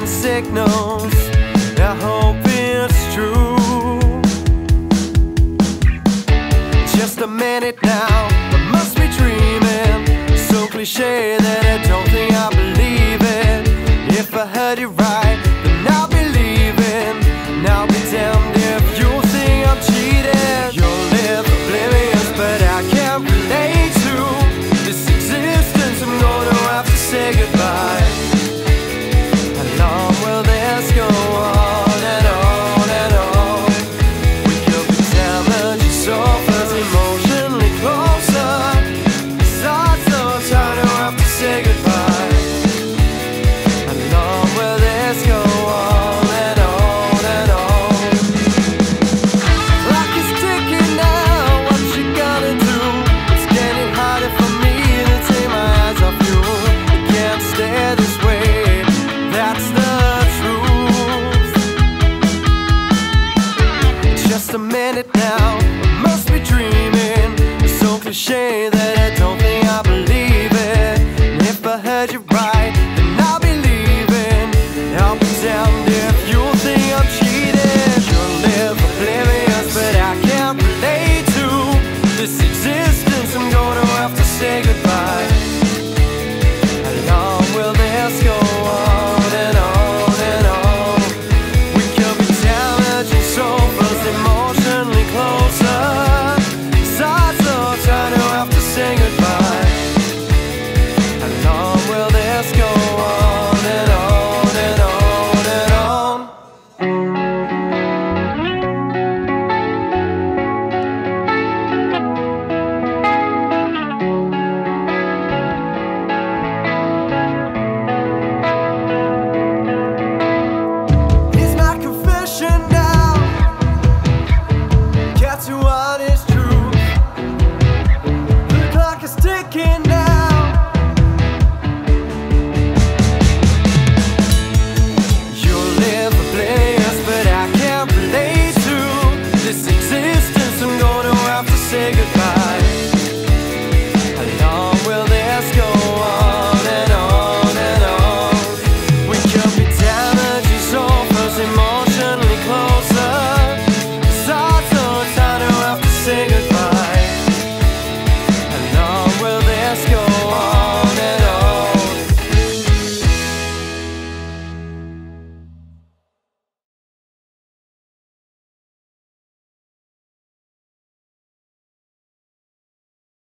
send signals. I hope it's true. Just a minute now, I must be dreaming. So cliché that I don't think I believe it. If I heard you right, then I'll believe it. Now be damned if you think I'm cheating. You'll live oblivious, but I can't relate to this existence. I'm gonna have to say goodbye.